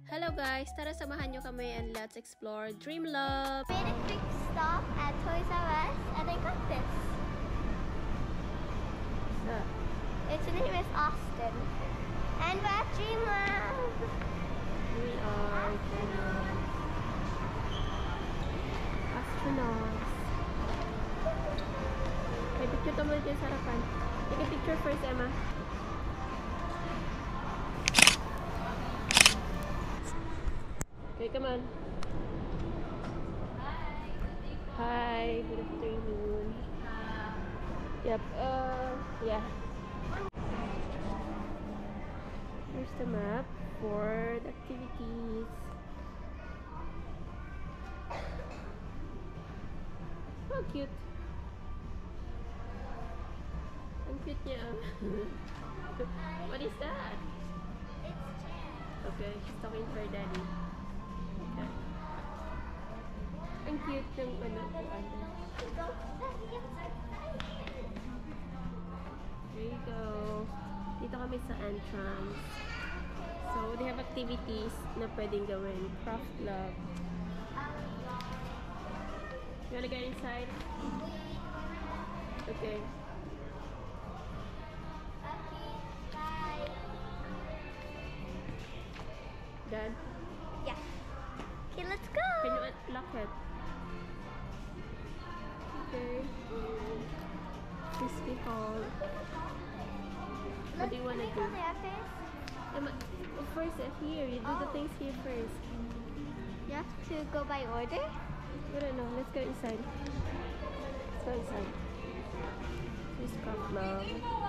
Hello guys! Tara samahan nyo kami and let's explore Dreamlove! Made a quick stop at Toys R Us and I got this. So, Its name is Austin. And we're at Dreamlove. we are astronauts. May picture ka muna dyan sa harapan. Take a picture first, Emma. Okay, come on. Hi, good afternoon. Yep, yeah. Here's the map for the activities. How cute. Ang cute niya. What is that? It's Jen. Okay, she's talking to her daddy. Okay. Ang cute ng ano po, ano. There you go. Dito kami sa entrance. So, they have activities na pwedeng gawin. Craft club. You wanna get inside? Okay. Bye. Done? Yeah. Okay, let's go. Can you unlock it? Okay. Frisbee Hall. What do you wanna do? First, here. You do the things here first. You have to go by order? I don't know. Let's go inside. Let's go inside. This is Craft Club.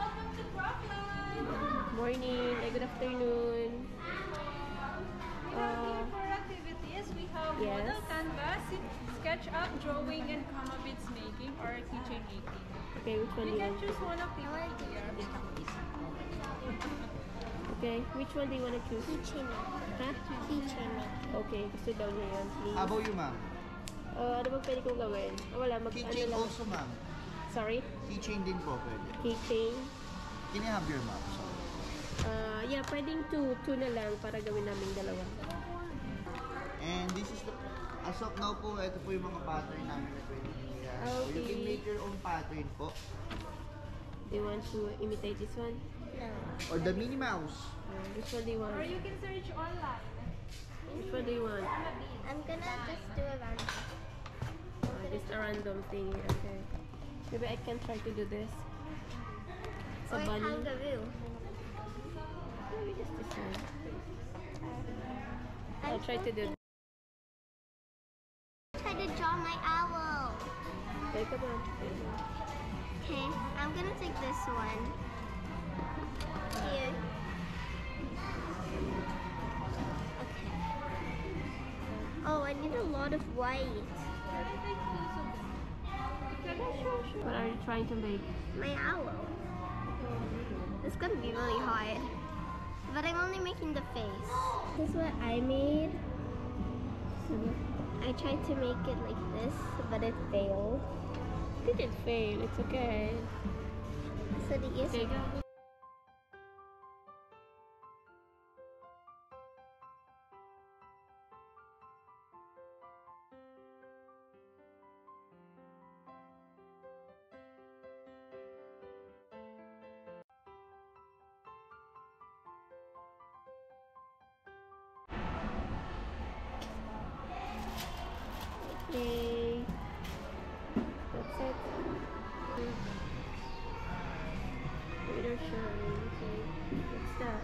Morning. Good afternoon. For activities, we have Yes. model canvas, SketchUp, drawing, and comma bits making, or keychain making. Okay, which one do You you can want? choose one of the here. Okay, which one do you want to choose? Keychain. Ha? Keychain. Okay, gusto daw niya yan, please. How about you, ma'am? Ano bang pwede kong gawin? Wala, ano Keychain lang. also, ma'am. Sorry? Keychain din po pwede. Keychain? Can you have your ma'am? Sorry. Yeah, pwedeng two na lang para gawin namin dalawa. And this is the... As of now po, ito po yung mga pattern namin na pwede nila. So you can Okay. make your own pattern po. Do you want to imitate this one? No. Or the Minnie Mouse. Which one do you want? Or you can search online. Which one do you want? I'm gonna just do a random. Just a random thing. Okay. Maybe I can try to do this. It's a Or bunny. kangaroo. Maybe just this one. I'll try to do. Try to draw my owl. Okay, come on. Okay, I'm gonna take this one. Here. Okay. Oh, I need a lot of white. What are you trying to make? My owl. It's gonna be really hard. But I'm only making the face. This is what I made. So I tried to make it like this, but it failed. It didn't fail. It's okay. So the ears. Okay, go. Okay. That's it. Waiter shine. Okay. What's that?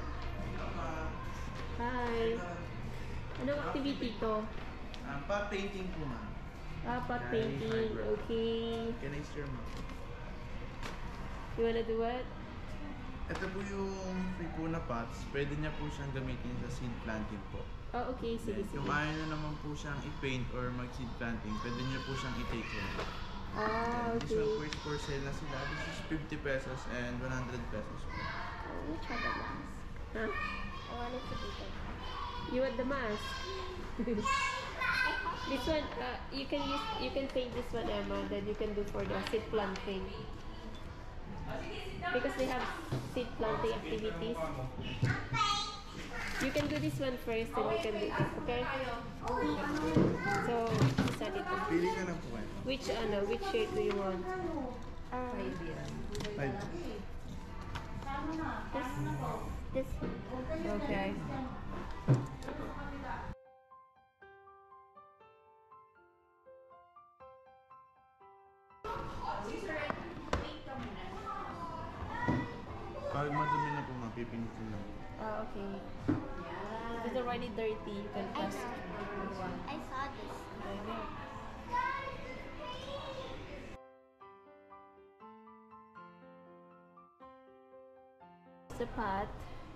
Hi. Anong activity to? Pot painting po, ma'am. Pot painting. Okay. Can I share, ma'am? You wanna do what? Ito po yung free po na pots, pwede niya po siyang gamitin sa seed planting po. Oh, okay. Sige, Then, sige. kung ayaw na naman po siyang i-paint or mag-seed planting, pwede niya po siyang i-take home. Ah, Then, This one po okay. is for sale na sila. This is 50 pesos and 100 pesos po. Let me try the mask. Huh? I want it to be big. You want the mask? This one, you can paint this one, Emma, then you can do for the seed planting. Because they have seed planting activities. You can do this one first, and you can do this, okay? So, isa dito. Pili ka lang po kayo. Which shirt do you want? Five. This. Okay. Pag madumi na po, mapipinitin lang. Okay. If it's already dirty, you can I, press. I saw this. The pot.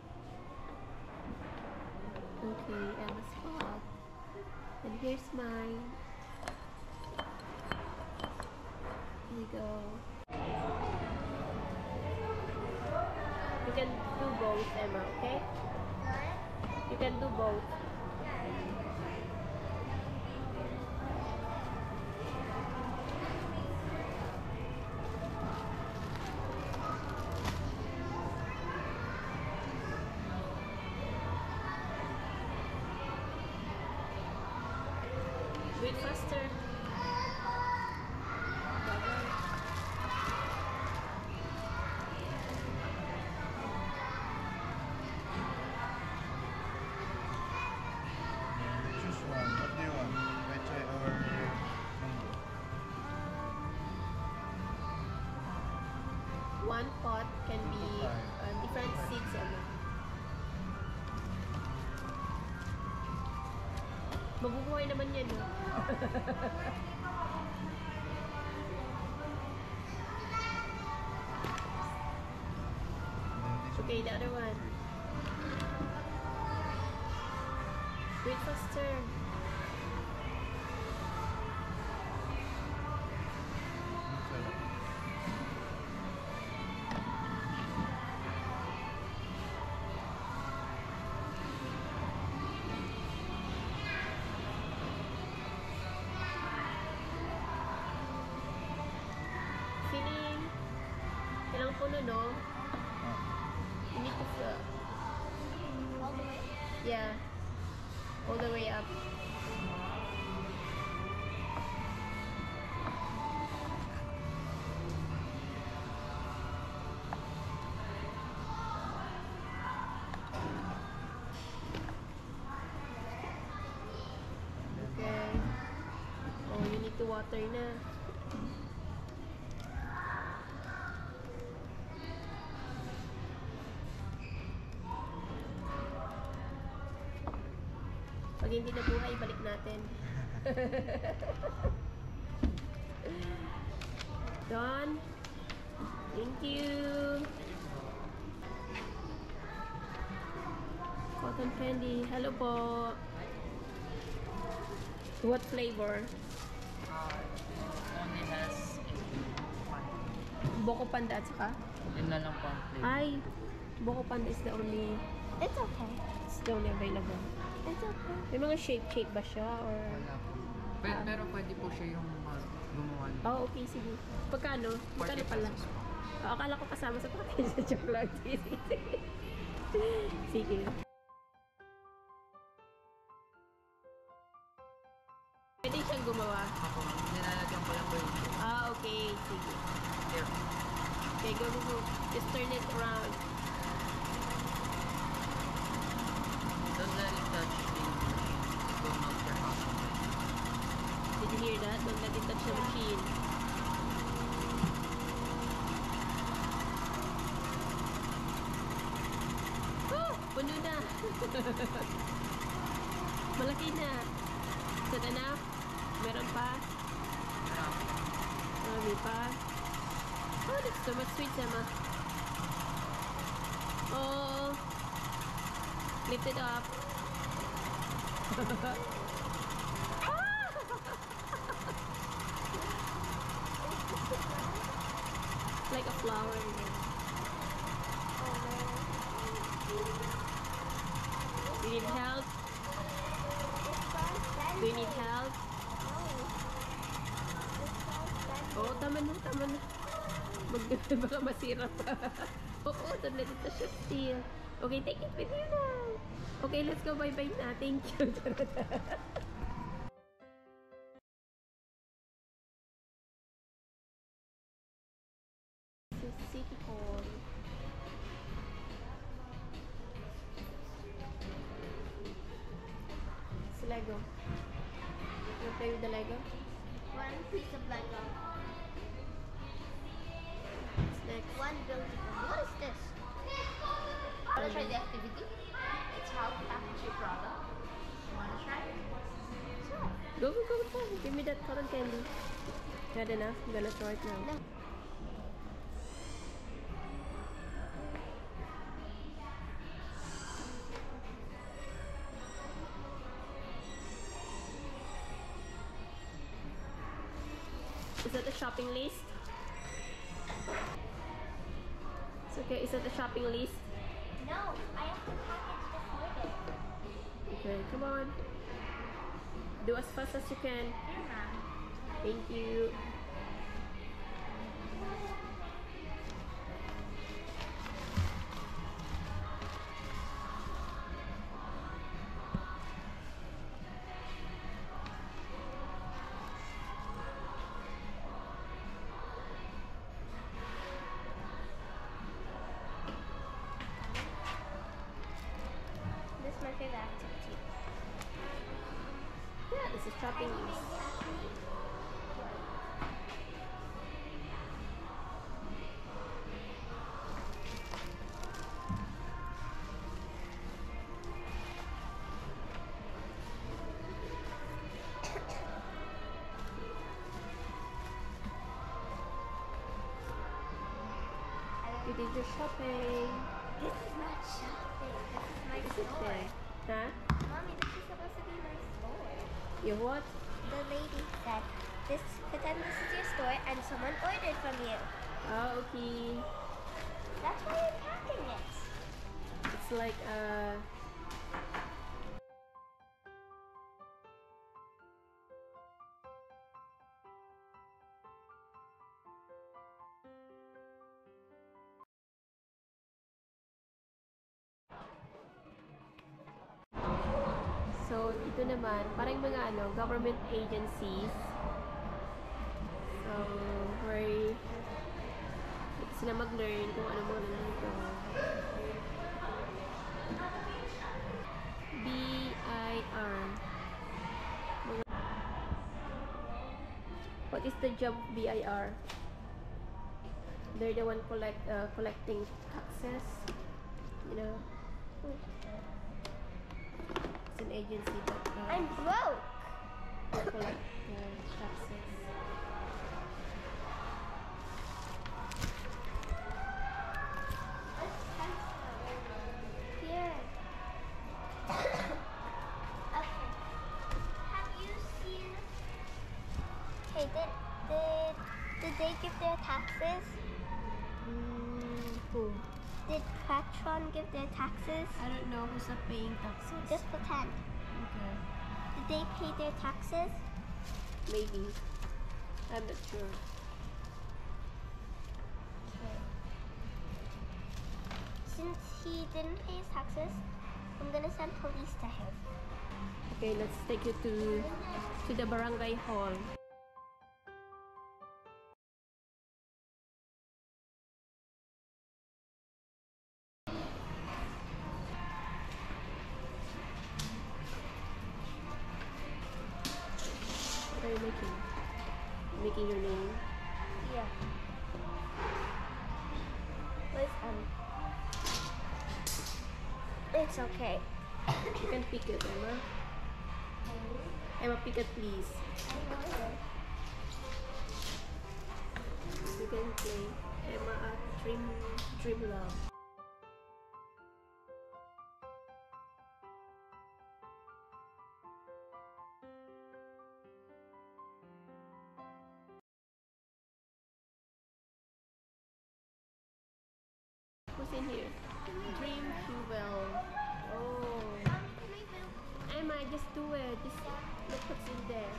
Okay, Emma's pot. And here's mine. Here we go. You can do both, Emma, okay? You can do both. Do it faster. Choose one. What do you want? Pechay or mango? One pot can be different seeds, Emma. Mabubuhay naman yan, no? Okay, the other one. Do it faster. Feeling, kailangan puno, no? You need to fill. All the way. Yeah. All the way up. Okay. Oh, you need to water na. Pag hindi na buhay, balik natin. Done. Thank you. Cotton candy. Hello po. What flavor? Only has Boko Panda at saka? yun na lang po ang flavor. Ay, Boko Panda is the only, It's okay. it's the only available. It's okay. May mga shape ba siya or? Wala po. Pero pwede po siya yung gumawa ng Oh, okay, sige. Pagkano? Magkano 40 pala? pesos po. Oh, akala ko kasama sa package sa chocolate. Sige. Pwede siyang gumawa. Ako, nilalagyan ko lang po yung Ah, okay. Sige. here. Okay, go, go, go. Just turn it around. Don't let it touch the go melt your hot. Did you hear that? Don't let it touch the machine. Oh! Puno na! Malaki na. Is that enough? Meron pa? Marami pa? Oh, that's so much sweet, Emma. Oh! Lift it up. Like a flower. You need help? Do you need help? Oo, tama na, tama na. Baka masira pa. Oo, don't let it touch your steel. Okay, take it with you now. Okay, let's go. Bye-bye na. Thank you. This is City Hall. It's Lego. You play with the Lego? One piece of Lego. What's next? One building. What is this? Want to try the activity? It's how to package your product. Want to try? Go, go, go, go. Give me that cotton candy. Not enough? I'm gonna throw it now. No. Is that the shopping list? It's okay. Is that the shopping list? No, I have to package this order. Okay, come on. Do as fast as you can. Here, ma'am. Thank you. This is my favorite activity. Yeah, this is shopping list. You did your shopping. This is not shopping. This is my Is it store. there? Huh? Mommy, this is supposed to be my store. You what? The lady said, pretend this is your store and someone ordered from you. Oh, okay. That's why you're packing it. It's like So, ito naman, parang mga government agencies. So, where sila mag-learn kung ano mga nandito. BIR. What is the job of BIR? They're the one collecting taxes. You know? It's an agency that I'm broke. collect taxes. Here. Okay. Have you seen? Hey, did they give their taxes? Who? Did Patron give their taxes? I don't know who's not paying taxes. Just pretend. Okay. Did they pay their taxes? Maybe. I'm not sure. Okay. Since he didn't pay his taxes, I'm gonna send police to him. Okay, let's take you to the barangay hall. What are you making? Making your name? Yeah. Where's It's okay. You can pick it, Emma. Emma, pick it, please. You can play Emma at Dream Love. Who's in here? Dream Fuel. Oh. Emma, just do it. Just look what's in there.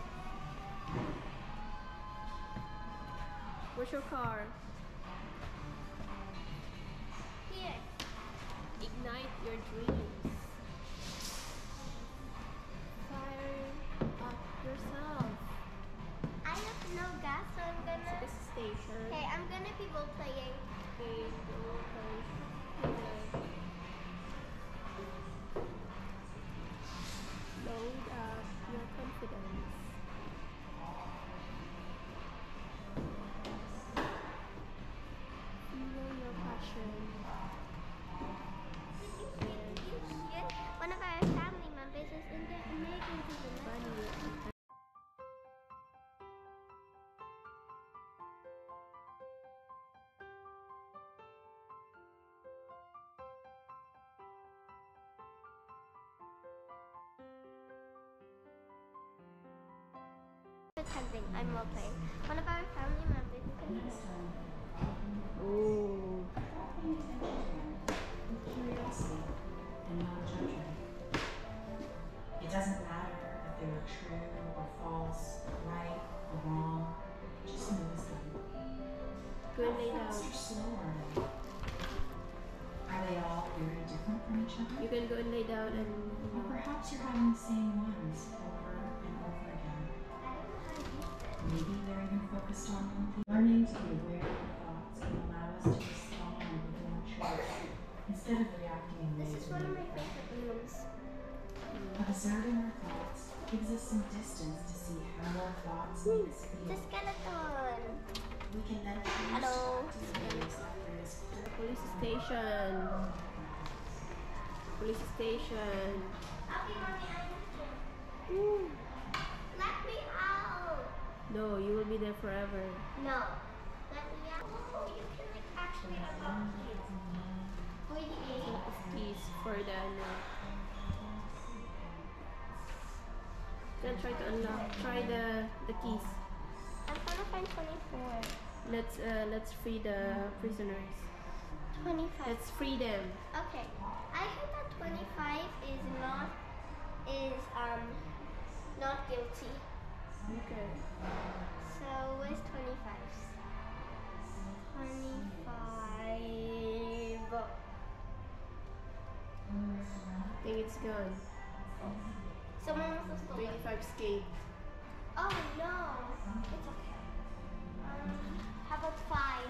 Where's your car? Here. Ignite I'm gonna be role playing. Okay, go play. Load up your confidence. Feel your passion. One of our family members is in the emergency room. Bunny. Pretending I'm role playing. One of our family members is in the Oh. Curiosity and non-judgment. It doesn't matter if they were true or false, right or wrong. Just notice them. Go and lay How fast down. or slow are they? Are they all very different from each other? You can go and lay down and Or perhaps you're having the same ones over and over again. Maybe they're even focused on one thing. Learning to be aware of our thoughts can allow us to respond with more choice instead of reacting in ways This is we one of my regret. favorite rooms. Observing our thoughts gives us some distance to see how our thoughts make us The feel. skeleton. We can then choose Hello. to ways that bring us police station. Police station. Okay, mommy, I need to. Let me out. No, you will be there forever. No. Let me out. Oh, you can like actually unlock it. 48. Keys for the Then try to unlock. Try the keys. I'm gonna find 24. Let's free the prisoners. 25. Let's free them. Okay. I heard that 25 is not guilty. Okay. So where's 25? 25. I think it's gone. Someone must have stolen. 25 escape. Oh no. It's okay. How about 5?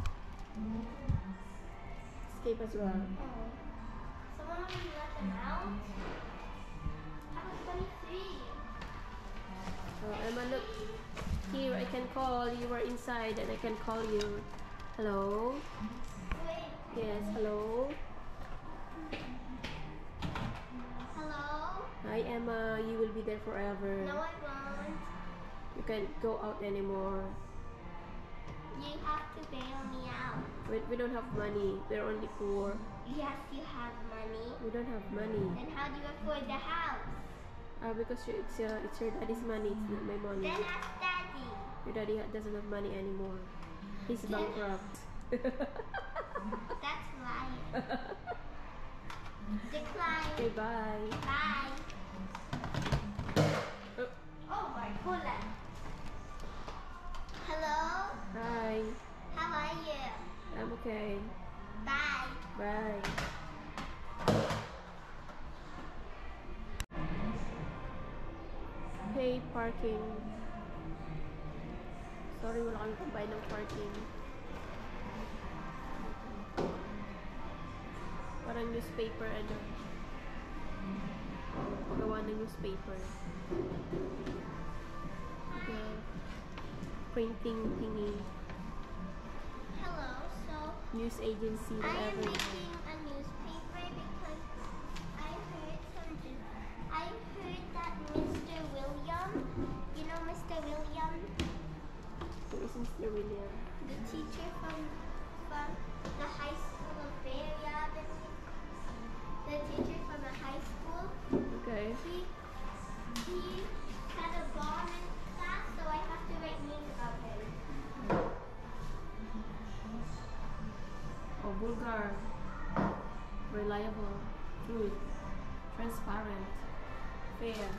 Escape as well. Oh. Someone already let them out? How about 23? Oh, Emma, look. Here, I can call. You are inside and I can call you. Hello? Wait. Yes, hello? Hello? Hi, Emma. You will be there forever. No, I won't. You can't go out anymore. You have to bail me out. We don't have money. We're only poor. Yes, you have money. We don't have money. Then how do you afford the house? Because it's your daddy's money. It's not my money. Then ask Daddy. Your daddy doesn't have money anymore. He's bankrupt. That's lying. Decline. Okay, bye. Bye. Oh, Oh my goodness. Hello? hi. How are you? I'm okay. Bye. Bye. Pay parking. Sorry, wala kang pambay ng parking. Parang newspaper, ano. Gawa ng newspaper. Okay. Printing thingy. Hello. So News agency, I am whatever. making a newspaper because I heard that Mr. William, you know Mr. William, Who is Mr. William? the teacher from the high school of Bay Area, the teacher from the high school, Okay. he had a bomb in class, so I have to write news about him. Oh, Bulgar. Reliable. Truth. Transparent. Fair.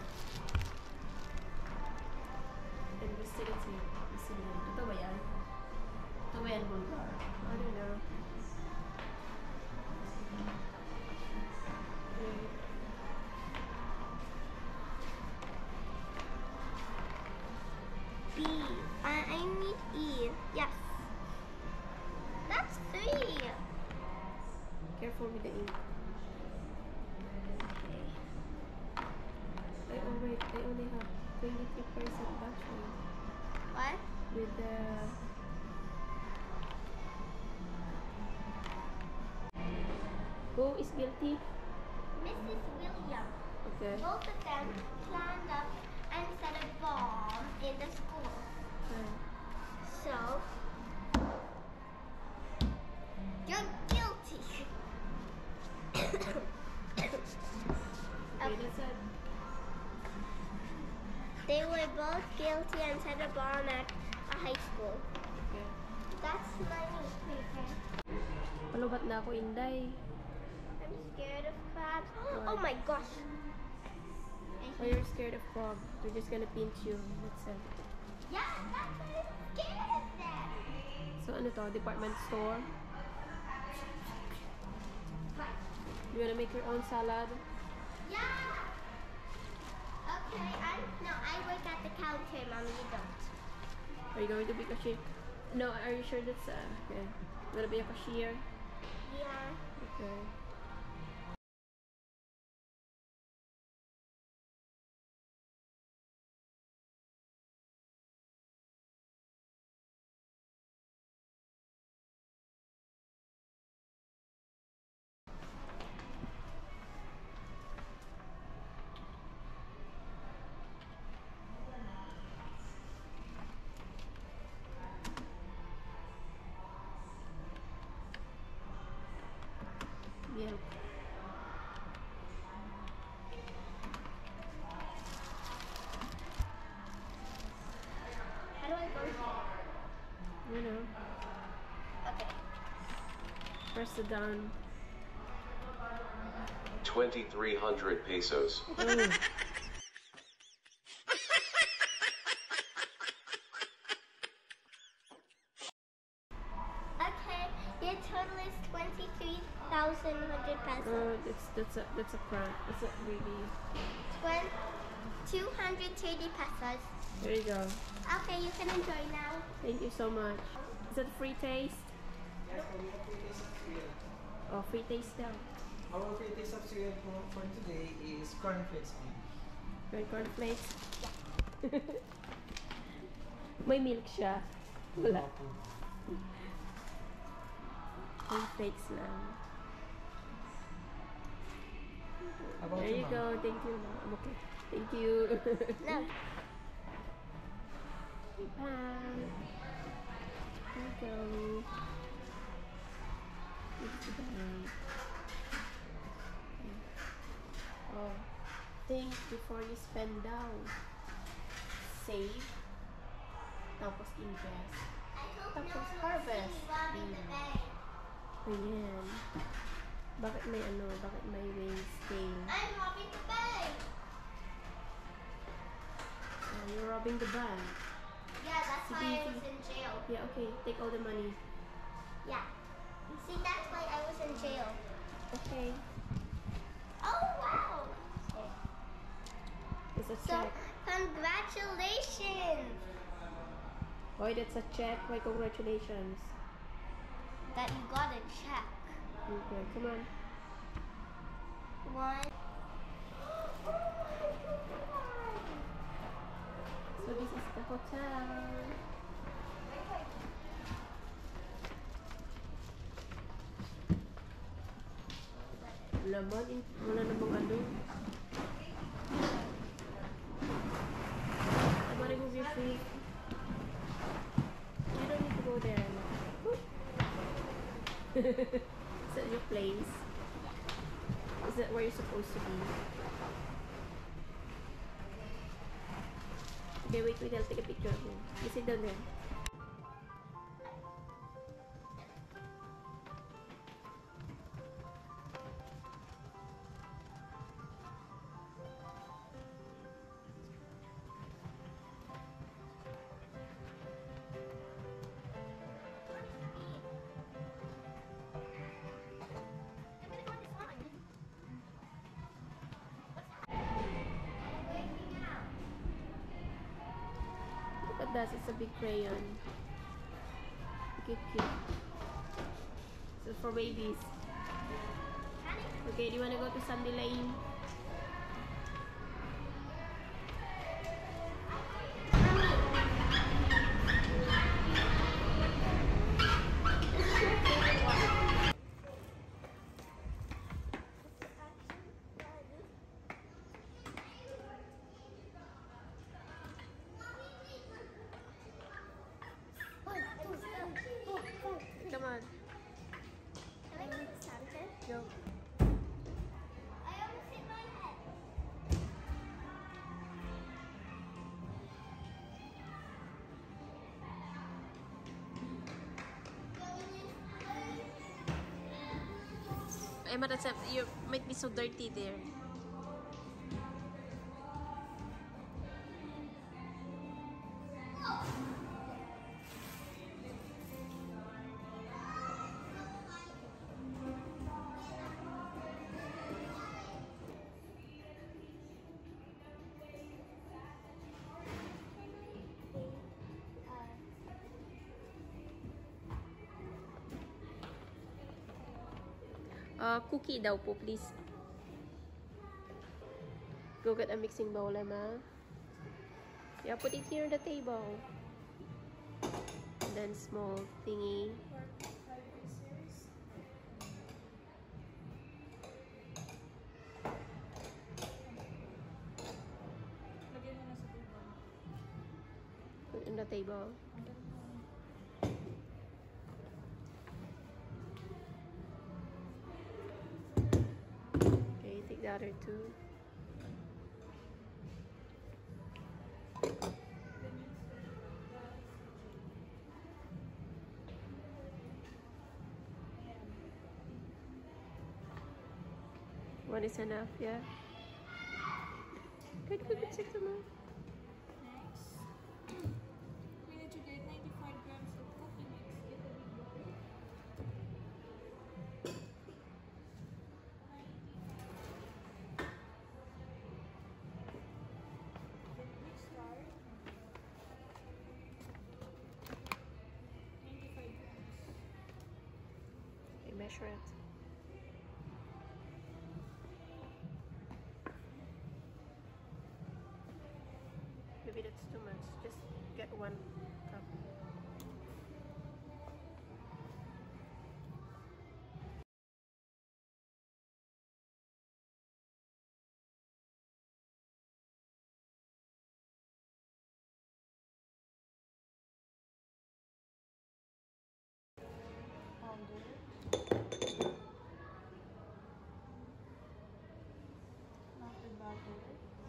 Investigative. Ito ba yan? Ito ba yan, Bulgar? I don't know. Okay. B. I need E. Yes. wrong with the ink? Oh wait, I only have 23% battery What? with the... Who is guilty? Mrs. Williams. Okay. Both of them planned up and set a bomb in the school. So, you're guilty. Okay, that's it. They were both guilty and set a bomb at a high school. Okay. That's my newspaper. Palubat na ako, Inday. I'm scared of crabs. Oh my gosh. Why you're scared of frog? They're just gonna pinch you. That's it. Yeah, that's why I'm scared of them. So ano to? Department store? You wanna make your own salad? Yeah. Okay, I work at the counter, Mommy, you don't. Are you going to be cashier? No, are you sure that's okay? You wanna be a cashier? Yeah. Okay. Milk. How do I go here? You know, Okay. press it down. 2,300 pesos. Oh. Okay, your total is 23,100 pesos. That's a prank. That's a really. 230 pesos. There you go. Okay, you can enjoy now. Thank you so much. Is that free taste? Oh, free taste now. Our free taste of cereal for today is cornflakes. Red cornflakes. May milk siya. Wala. Cornflakes lang. There you go. Thank you. I'm okay. Thank you. No. Pam. There you go. Thank you, bye. Oh, think before you spend down. Save. Tapos invest. Tapos harvest. Ayan. Bakit may bakit may weighing scale? I'm robbing the bank. You're robbing the bank. Yeah, that's why I was in jail. Yeah, okay. Take all the money. Yeah. See, that's why I was in jail. Okay. Oh, wow. It's a So, check. congratulations Why, that's a check. Why, congratulations. that you got a check. Okay, come on. One. So this is the hotel. Laman, wala namang ano. I'm gonna remove your feet. You don't need to go there. Is that your place? Is that where you're supposed to be? Okay, wait, I'll take a picture of you. You sit down there. Look at that, it's a big crayon. Cute, cute. So for babies. Okay, do you wanna go to Sandy Lane? Come on. Can I make Santa? Go. I almost hit my head. Emma, you might be so dirty there. Cookie daw po, please. Go get a mixing bowl, Emma. Yeah, put it here on the table. And then small thingy. Lagyan mo na sa table. Put it on the table. Okay, take the other two. One is enough, yeah. Good, good, good, six more. Next, we need to get 95 grams of coffee mix. Get a big bowl. Then mix start. 95 grams. Okay, measure it. Maybe that's too much. Just get one cup. Melted butter.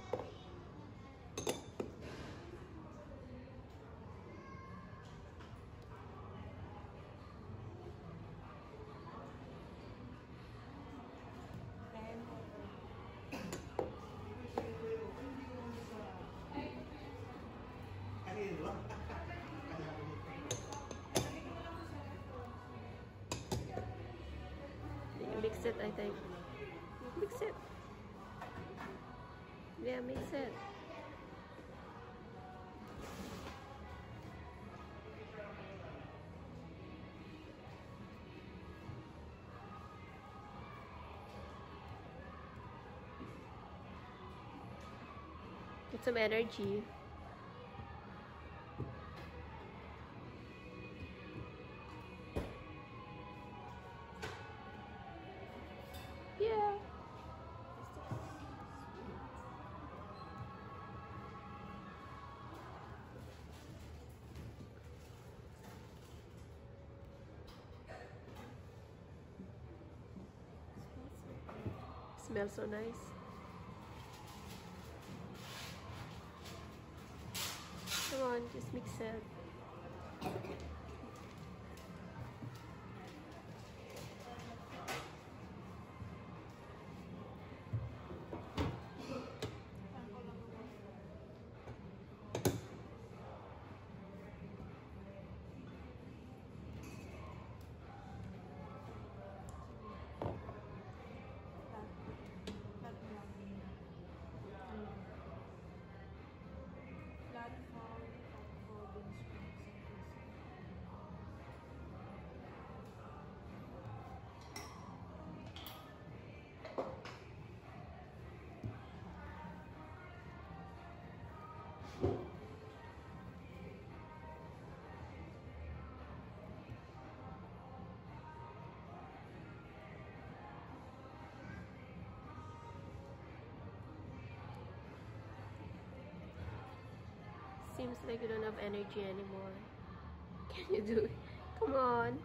You mix it, I think. Mix it. Yeah, mix it. Get some energy. Yeah. Smells so nice. Come on, just mix it. Flat fall, beans, Seems like you don't have energy anymore. Can you do it? Come on.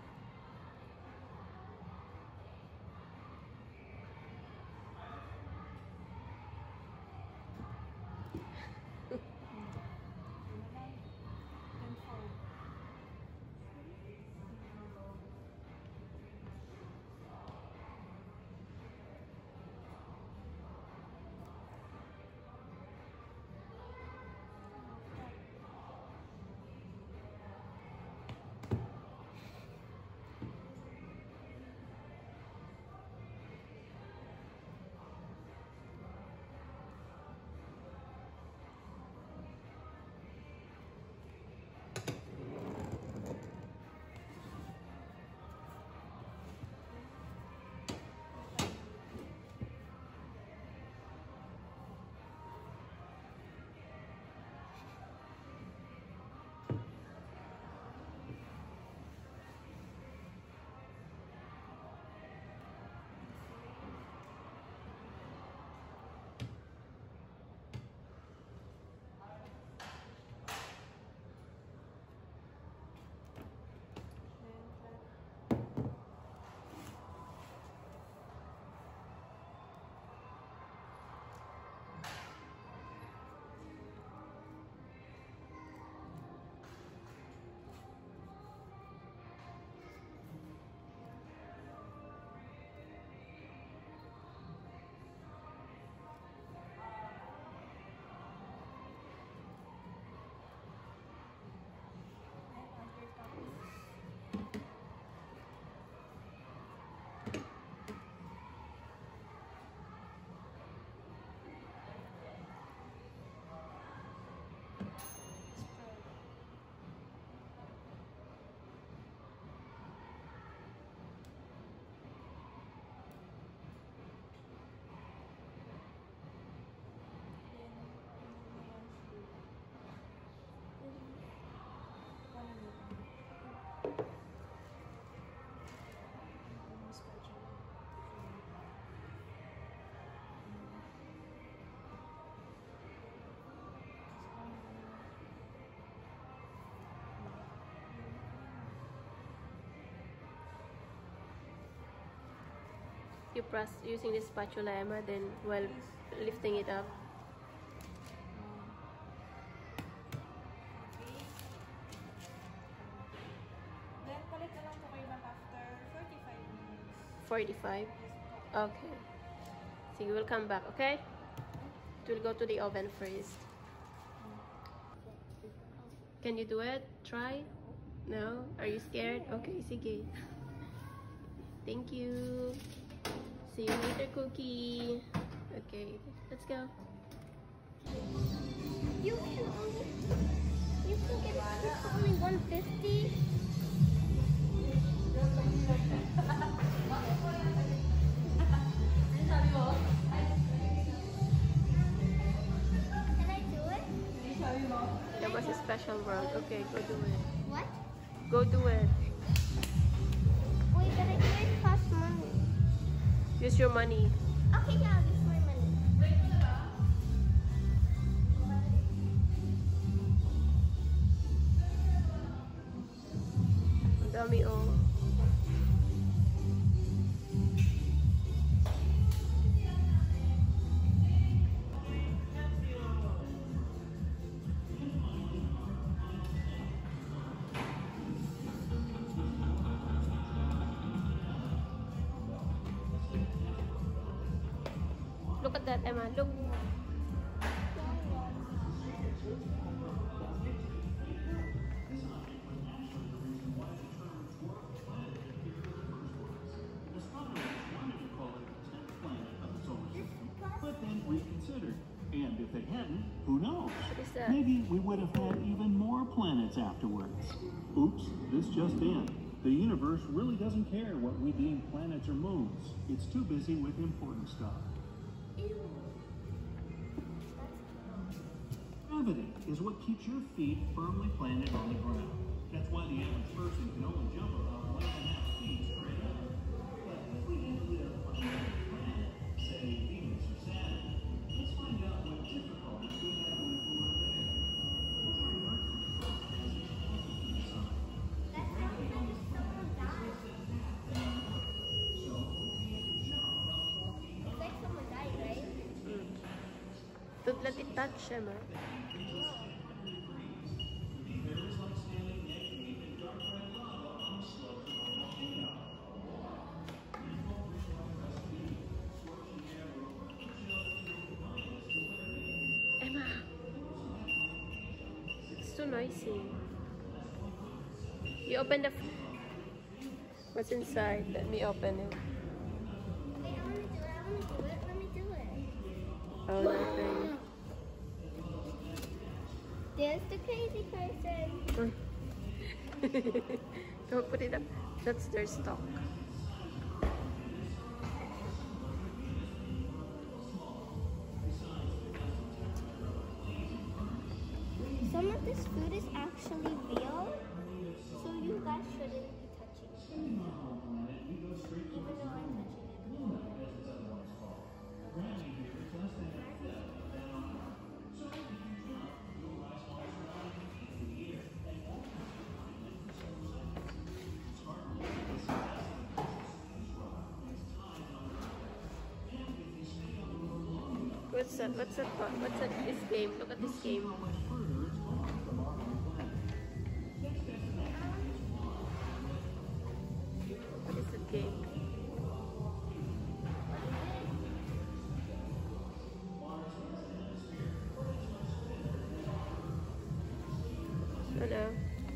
You press using the spatula, Emma, then while lifting it up. Then, palit na lang po kayo back after 45 minutes. 45? Okay. So you will come back, okay? It will go to the oven first. Can you do it? Try? No? Are you scared? Okay, sige. Thank you. See you later, Cookie. Okay, let's go. You can get it for only $150. Can I do it? That was a special world. Okay, go do it. What? Go do it. Wait, but I think it costs money. Use your money. Okay, yeah, I'll use my money. Ang dami, oh. Look at that, Emma. Look. But then reconsidered. And if they hadn't, who knows? What is that? Maybe we would have had even more planets afterwards. Oops, this just in. The universe really doesn't care what we deem planets or moons. It's too busy with important stuff. Gravity is what keeps your feet firmly planted on the ground. That's why the average person can only jump about 1.5 feet straight up. But if we live on another planet, say Venus or Saturn, let's find out what difficulties we have when we're there. Don't let it touch, Emma. Emma, it's too noisy. You open the. What's inside? Let me open it. Wait, I want to do it. Let me do it. Oh, nothing. There's the crazy person. Don't put it up. That's their stock. Some of this food is actually real, so you guys shouldn't be touching it. Even though I'm touching it. What's that? What's that? What's that? This game. Look at this game. What is that game? Oh no.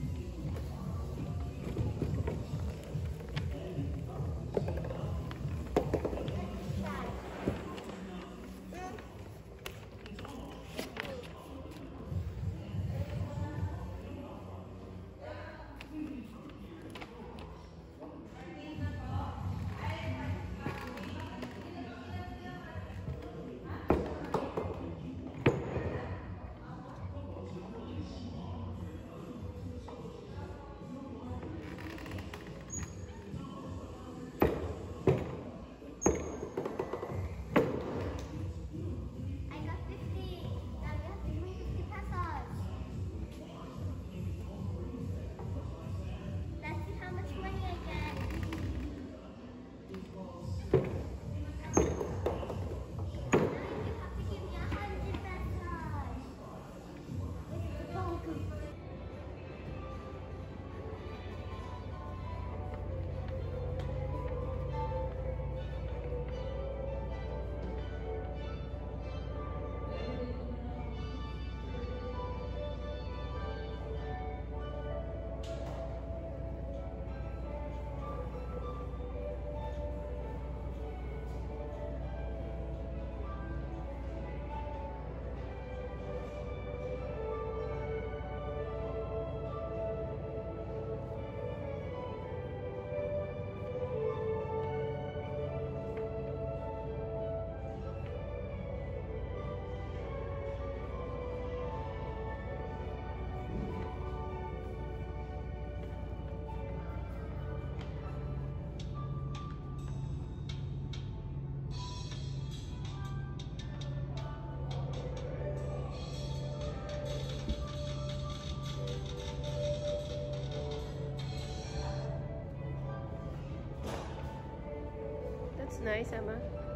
That's nice, Emma.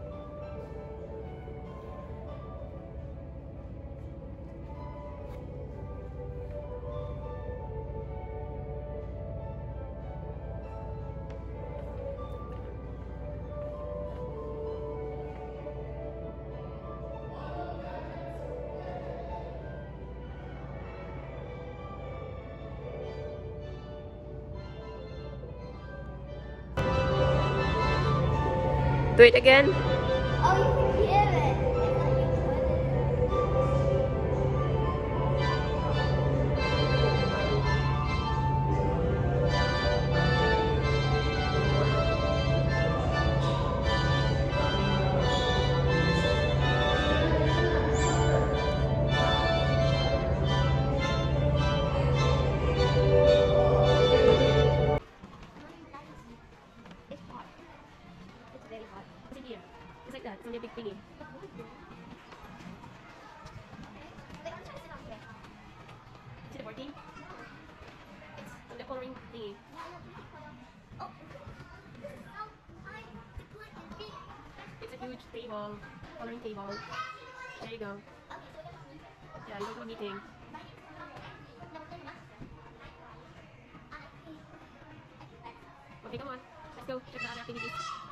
Do it again. Oh, you can hear it. really hot. What's in here? It's like that. It's only a big thingy. Wait, I'm trying to sit on here. See the board game? It's on the coloring thingy. Oh, this is how I put the thing. It's a huge table, coloring table. There you go. Yeah, you don't go meeting. Okay, come on. Let's go check the other activities.